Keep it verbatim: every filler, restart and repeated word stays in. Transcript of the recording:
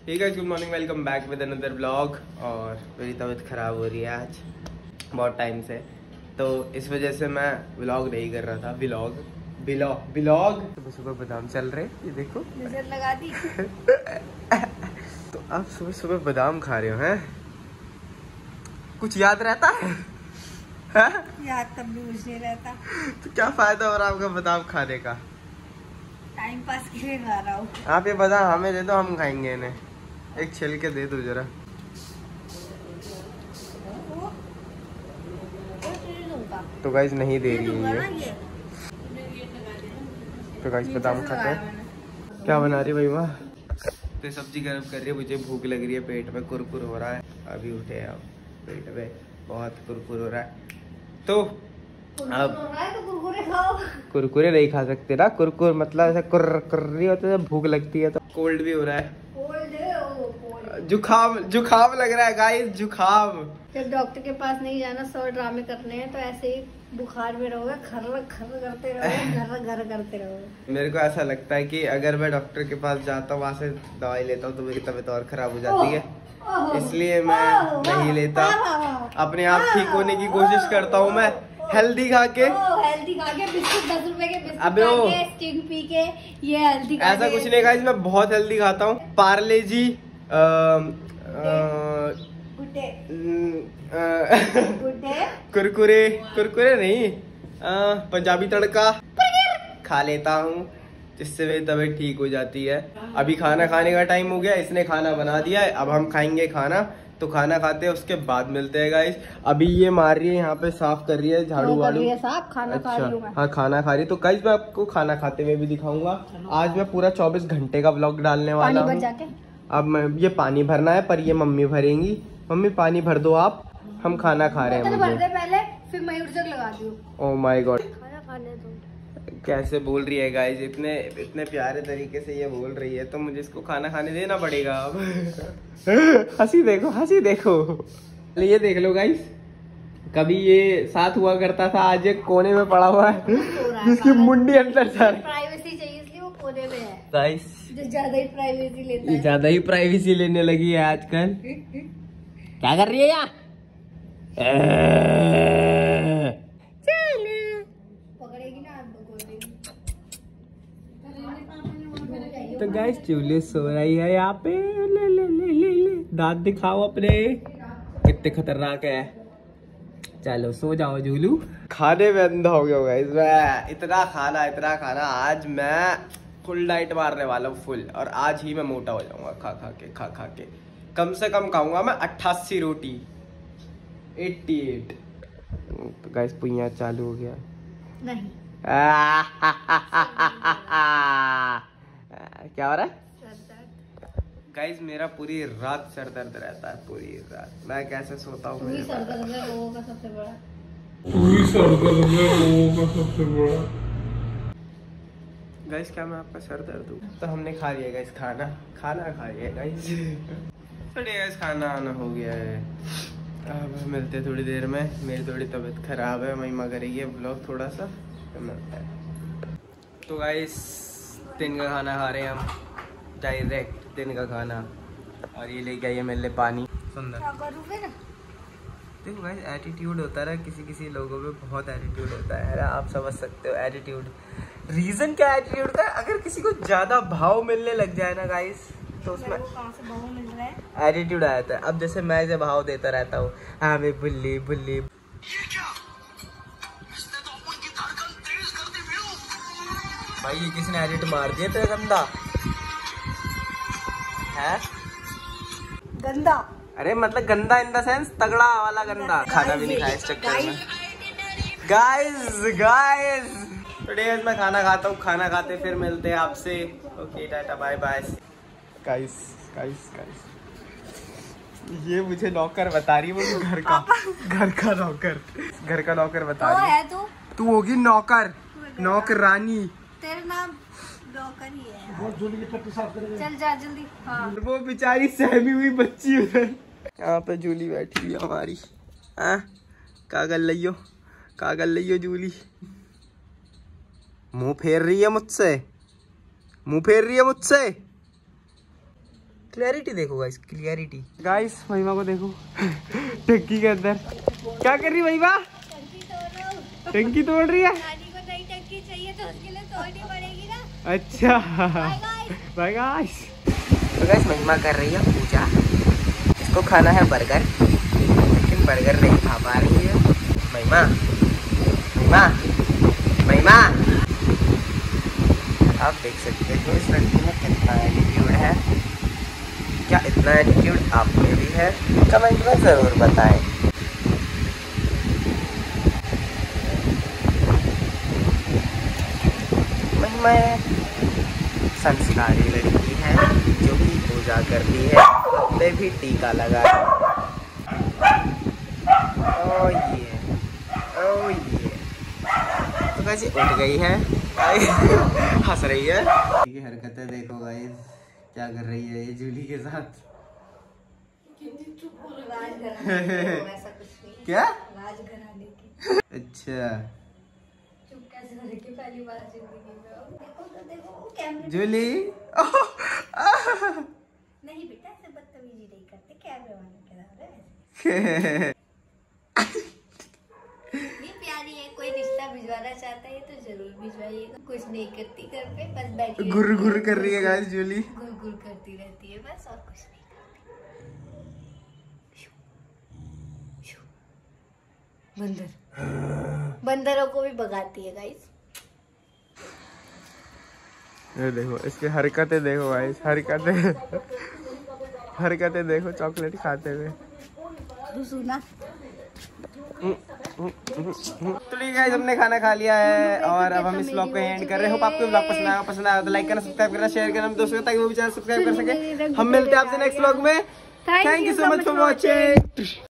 Hey guys, good morning, welcome back with another vlog. और मेरी तबीयत ख़राब हो रही है आज बहुत टाइम से, तो इस वजह से मैं व्लॉग नहीं कर रहा था। व्लॉग व्लॉग व्लॉग सुबह सुबह बादाम चल रहे, ये देखो नजर लगा दी। तो आप सुबह सुबह बादाम खा रहे हो हैं? कुछ याद रहता है? याद तब भी कुछ नहीं रहता। तो क्या फायदा हो रहा है आपका बादाम खाने का? टाइम पास के लिए खा रहा हूँ। आप ये बादाम हमें दे दो, हम खाएंगे इन्हें। एक छिल के दे दो जरा। तो गाइस नहीं दे रही है ये। तो गाइस बादाम खाते हैं। क्या बना रही भाई माँ? तो सब्जी गर्म कर रही है, मुझे भूख लग रही है, पेट में कुरकुर हो रहा है। अभी उठे हैं, अब पेट में बहुत कुरकुर हो रहा है। तो अब तो कुरकुरे खाओ। कुरकुरे नहीं खा सकते ना, कुरकुर मतलब ऐसा कुर कर रही होती है, भूख लगती है। तो कोल्ड भी हो रहा है, जुखाम जुखाम लग रहा है गाइस, जुखाम। जब डॉक्टर के पास नहीं जाना, सौ ड्रामे करने हैं, तो ऐसे ही बुखार में रहोगे, खर्र खर्र करते रहोगे, घर घर करते रहोगे। मेरे को ऐसा लगता है कि अगर मैं डॉक्टर के पास जाता हूँ, वहाँ से दवाई लेता हूँ, तो मेरी तबीयत और खराब हो जाती है, इसलिए मैं नहीं लेता। अपने आप ठीक होने की कोशिश करता हूँ मैं, हेल्दी खा के हेल्दी खा के बिस्कुट दस रुपए के बिस्कुट अबे खा के स्टिंग पी के, ये हेल्दी खा ऐसा कुछ नहीं गाइस, मैं बहुत हेल्दी खाता हूँ। पार्ले जी कुरकुरे कुरकुरे नहीं, आ, पंजाबी तड़का खा लेता हूँ, जिससे मेरी तबीयत ठीक हो जाती है। अभी खाना खाने का टाइम हो गया, इसने खाना बना दिया है, अब हम खाएंगे खाना। तो खाना खाते हैं, उसके बाद मिलते हैं गाइस। अभी ये मार रही है, यहाँ पे साफ कर रही है, झाड़ू वाड़ू। खाना खा रही हूं मैं। हाँ खाना खा रही। तो गाइस मैं आपको खाना खाते हुए भी दिखाऊंगा। आज मैं पूरा चौबीस घंटे का व्लॉग डालने वाला हूँ। अब मैं ये पानी भरना है, पर ये मम्मी भरेंगी। मम्मी पानी भर दो आप, हम खाना खा रहे हैं। भर दे पहले, फिर मयूर जग लगा दियो। ओह माय गॉड, खाना खाने दो। कैसे बोल रही है गाइस, इतने इतने प्यारे तरीके से ये बोल रही है, तो मुझे इसको खाना खाने देना पड़ेगा अब। हंसी देखो, हंसी देखो। ये देख लो गाइस, कभी ये साथ हुआ करता था, आज एक कोने में पड़ा हुआ है, जिसकी मुंडी अंदर जा रही है। प्राइवेसी चाहिए इसलिए वो कोने में है गाइस। जो ज्यादा ही प्राइवेसी लेता है, ज्यादा ही प्राइवेसी लेने लगी है आजकल। क्या कर रही है यार? पकड़ेगी ना आपको। तो गाइस चूल्हे सो रही है यहाँ पे। ले ले ले ले ले दांत दिखाओ अपने, कितने खतरनाक है। चलो सो जाओ जूलू। खाने में अंधा हो गया होगा इसमें, इतना खाना इतना खाना। आज मैं फुल डाइट मारने वाला हूँ, फुल। और आज ही मैं मोटा हो जाऊंगा खा खा के खा खा के। कम से कम खाऊंगा मैं अट्ठासी रोटी, अट्ठासी। तो गाइस पुइया चालू हो गया नहीं। क्या हो रहा है गाइस? मेरा पूरी रात सर दर्द रहता है, पूरी रात। मैं कैसे सोता हूँ? पूरी सर दर्द है लोगों का सबसे बड़ा। पूरी सर दर्द है लोगों का सबसे बड़ा। गाइस क्या मैं आपका सर दर्द हूँ? तो हमने खा लिया गाइस खाना, खाना खा लिया गाइस। थोड़ी गाइस खाना आना हो गया है। अब मिलते हैं थोड़ी देर में। मेरी थोड़ी तबीयत खराब है, महिमा करेगी है ब्लॉग थोड़ा सा, तो मिलता है। तो गाइस दिन का खाना खा रहे हैं हम, डायरेक्ट दिन का खाना। और ये लेके आइए मेरे लिए पानी। सुंदर देखो गाइस, एटीट्यूड होता है किसी किसी लोगों में, बहुत एटीट्यूड होता है, आप समझ सकते हो एटीट्यूड। रीजन क्या है एटीट्यूड का? अगर किसी को ज्यादा भाव मिलने लग जाए ना गाइस, तो उसमें एटीट्यूड आ जाता है। अब जैसे मैं इसे भाव देता रहता हूँ, हाँ मैं बुल्ली बुल्ली, भाई ये किसने एडिट मार दिया तेरा गंदा है? गंदा? अरे मतलब गंदा इन द सेंस तगड़ा वाला गंदा। खाना भी नहीं खाया इस चक्कर में। गाइस गाइस टुडे मैं खाना खाता हूँ, खाना खाते फिर मिलते हैं आपसे। Okay tata bye bye. Guys guys guys ये मुझे नौकर बता रही है, वो घर का घर का नौकर घर का नौकर बता रही है। तू तू होगी नौकर, नौकरानी। तेरा नाम नौकर ही है। चल जा जल्दी। हाँ। वो बेचारी सहमी हुई बच्ची उधर, यहाँ पे जूली बैठी हुई हमारी। हाँ कागल लियो, कागल लियो जूली। मुंह फेर रही है मुझसे, मुंह फेर रही है मुझसे। क्लैरिटी देखो गाइस, क्लैरिटी। गाइस महिमा को देखो टंकी के अंदर क्या कर रही है महिमा? टंकी तोड़ रही है। नानी को नई टंकी चाहिए तो उसके लिए तोड़नी पड़ेगी ना। अच्छा बाय गाइस। तो गाइस महिमा कर रही है पूजा। इसको खाना है बर्गर, लेकिन बर्गर नहीं खा पा रही है। महिमा महिमा महिमा आप देख सकते हो इस लड़की में कितना एटीट्यूड है। क्या इतना एटीट्यूड आप में भी है? कमेंट में जरूर बताएं। महिमा संस्कारी लड़की है जो कि पूजा करती है, पे भी टीका लगा। ओ ये ओ ये तो कैसे उठ गई है, हंस रही है। ये हरकतें देखो गाइस, क्या कर रही है ये जूली के साथ। ऐसा कुछ नहीं। क्या राजघराने की। अच्छा चुप कैसे हो रही पहली बार जिंदगी में। देखो तो देखो कैमरे जूली नहीं बेटा ऐसे बदतमीजी नहीं करते कैमरे वाले के साथ। ये प्यारी है, कोई रिश्ता भिजवाना चाहता है तो जरूर भिजवाइएगा। कुछ नहीं करती घर पे, बस बैठी गुर गुर कर रही है गाइस जूली। गुर गुर करती रहती है बस, और कुछ नहीं करती। बंदर बंदरों को भी भगाती है गाइस। ये देखो इसकी हरकतें देखो गाइस, हरकतें हरकतें देखो चॉकलेट खाते हुए। सुना तो ठीक है, हमने खाना खा लिया है और अब हम इस ब्लॉग को एंड कर रहे हैं। होप आपको ब्लॉग पसंद आया पसंद आया तो लाइक करना, सब्सक्राइब करना, शेयर करना दोस्तों को, ताकि वो भी चैनल सब्सक्राइब कर सके। हम मिलते हैं आपसे नेक्स्ट ब्लॉग में। Thank you so much for watching.